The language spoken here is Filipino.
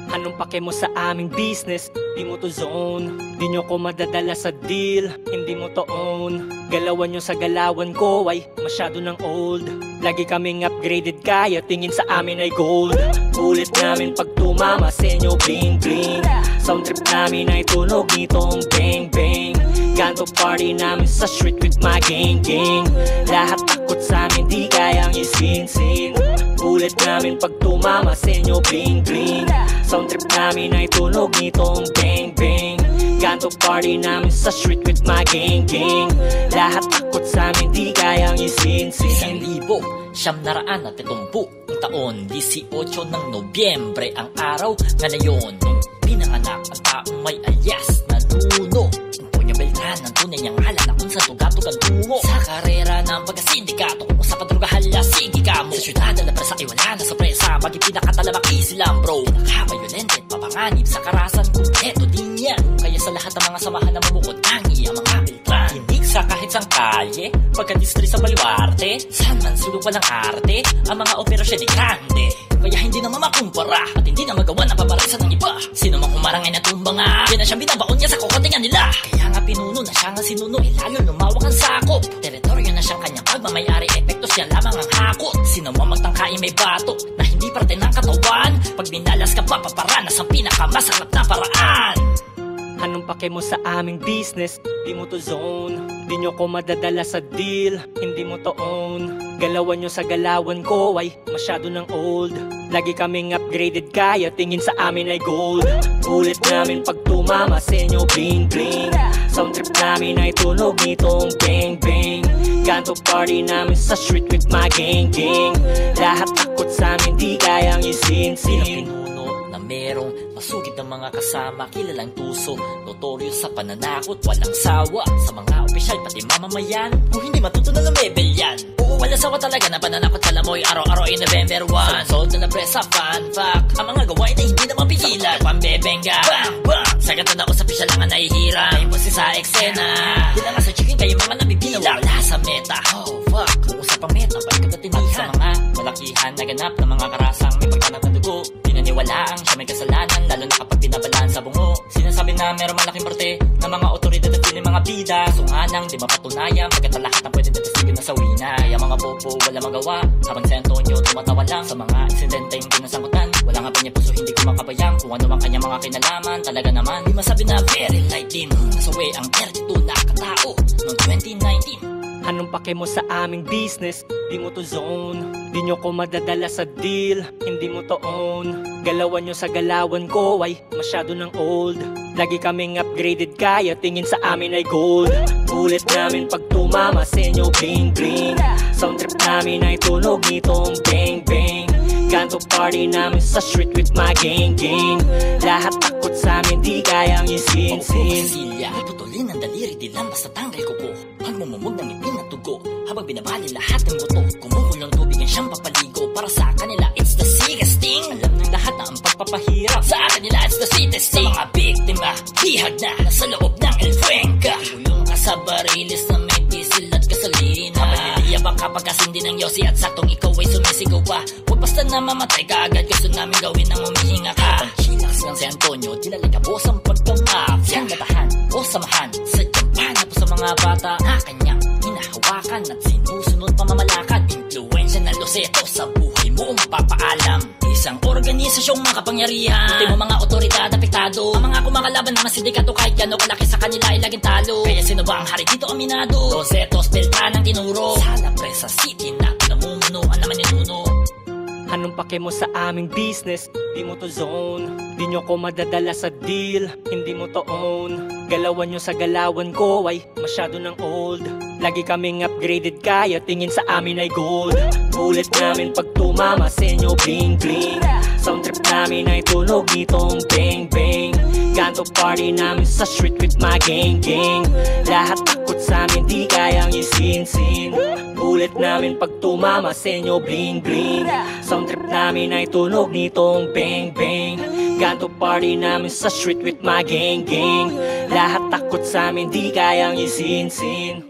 Anong pake mo sa aming business? Di mo to zone. Di nyo ko madadala sa deal, hindi mo to own. Galawan nyo sa galawan ko ay masyado ng old. Lagi kaming upgraded kaya tingin sa amin ay gold. Ulit namin pag tumama sa inyo bling bling. Sound trip namin ay tunog nitong bang bang. Ganto party namin sa street with my gang gang. Lahat takot sa amin di kayang isin-sin. Ulit namin pag tumama sa inyo bling bling. Sound trip namin ay tunog nitong bang bang. Ganto party namin sa street with my gang gang. Lahat takot sa amin di kayang isin-sin. 1,970 ang taon, 18 ng Nobyembre ang araw nga na yun. Nung pinanganak ang taong may alias na Nuno Antonio Beltran, ang tunay niyang ngalan na kung saan tugatog ang tungo. Sa karera ng pagkasindikato, kung sa padrugahala, sige ka mo. Sa syudad na presa ay wala na sorpresa. Maging pinakatalabaki silang bro. Pinaka-violent, papanganib sa karasan kung eto din yan. Kaya sa lahat ng mga samahan na mamukod, tangi ang mga Beltran. Hindi sa kahit sang kalye, pagka-distri sa baluarte, saan man sulong walang arte, ang mga operasyon ay grande. Kaya hindi na mamakumpara at hindi na magawa na pamarasan ng iba. Sino mang humarang ay natumba nga, yan na siyang binabaon niya sa kukotingan nila. Kaya nga pinuno na siya nga sinuno, lalo lumawak ang sakop. Teritoryo na siyang kanyang pagmamayari, epektos niya lamang ang hakot. Sino mang magtangkain may bato na hindi parte ng katawan, pag binalas ka papaparanas ang pinakamasarap na paraan. Anong pake mo sa aming business? Di mo to zone. Di nyo ko madadala sa deal, hindi mo to own. Galawan nyo sa galawan ko ay masyado ng old. Lagi kaming upgraded kaya tingin sa amin ay gold. Ulit namin pag tumama sa inyo bling bling. Sound trip namin ay tunog nitong bang bang. Ganto party namin sa street with my gang gang. Lahat takot sa amin di kayang isin-sin. Na merong masugid ng mga kasama, kilalang tuso, notorious sa pananakot, walang sawa sa mga opisyal pati mamamayan. Kung hindi matutunan ng level yan, wala sawa talaga na pananakot sa lamoy. Araw-araw ay November 1, sold na presa, fun fact, ang mga gawain ay hindi na mapigilan. Pambebenga, bang bang, sa ganto na opisyal lang ang nahihira. May boses sa eksena, hindi nga sa chicken kayo mga nabibilang. Wala sa meta, oh fuck, kung usapang meta, balik ka natinihan. Sa mga malakihan na ganap ng mga karasang may pagkanat na dugo, pinaniwalaan siya may kasalanan, lalo na kapag binabalaan sa bungo. Sinasabi na meron malaking parte ng mga otoridad at piling mga bida. So nga nang di mapatunayan, pagkat ang lahat ng pwede natistigin na sa wina. Ang mga popo wala magawa, habang si Antonio tumatawa lang sa mga insidenteng pinasangkutan. Wala nga pa niya puso, hindi ko makabayang kung ano ang kanyang mga kinalaman. Talaga naman, di masabi na very light din. Nasawi ang 32 na katao noong 2019. Anong pake mo sa aming business? Di mo to zone. Di nyo ko madadala sa deal, hindi mo to own. Galawan nyo sa galawan ko ay masyado ng old. Lagi kaming upgraded kaya tingin sa amin ay gold. Ulit namin pag tumama sa inyo bling bling. Sound trip namin ay tunog nitong bang bang. Ganto party namin sa street with my gang gang. Lahat takot sa amin di kayang isin-sin. Silya, putulin ang daliri, di lang basta tanggal ko po. Pagmumumog ng ipin na tugo, habang binabali lahat ng buto. Kumukulong tubig ang siyang papaligo, para sa kanila it's the sickest thing. Alam ng lahat na ang pagpapahirap, sa kanila it's the sweetest thing. Sa mga biktima, hihag na nasa loob ng El Fuenca. Kulong ka sa barilis na may diesel at gasolina. Habang niliyabang kapag kasindi ng Yossi at saktong ikaw ay sumisigaw pa. Huwag basta na mamatay ka agad, gusto namin gawin ang umihinga ka. Habang chillax lang si Antonio, dilalagabos ang pagkamafya. Handatahan o samahan, sadyang pana po sa mga bata na kanyang hinahawakan at sinusunod pamamalakad. Influensya na loseto sa buhay mo mapapaalam. Isang organisasyong makapangyarihan, ultimo mga otoridad apektado. Ang mga kumakalaban ng mga sindikato kahit gano'ng kalaki sa kanila ay laging talo. Kaya sino ba ang hari dito aminado? Rosetos Beltran ang tinuro, sa La Presa City na namumuno ang naman ni Nuno. Anong pake mo sa aming business? Di mo to zone. Di nyo ko madadala sa deal, hindi mo to own. Galawan nyo sa galawan ko ay masyado ng old. Lagi kaming upgraded kaya tingin sa amin ay gold. Ulit namin pag tumama sa inyo bling bling. Sound trip namin ay tunog nitong bang bang. Ganto party namin sa street with my gang gang. Lahat takot sa amin di kayang isin-sin. Ulit namin pag tumama sa inyo bling bling. Sound trip namin ay tunog nitong bang bang. Ganto party namin sa street with my gang gang. Lahat takot sa amin di kayang isin-sin.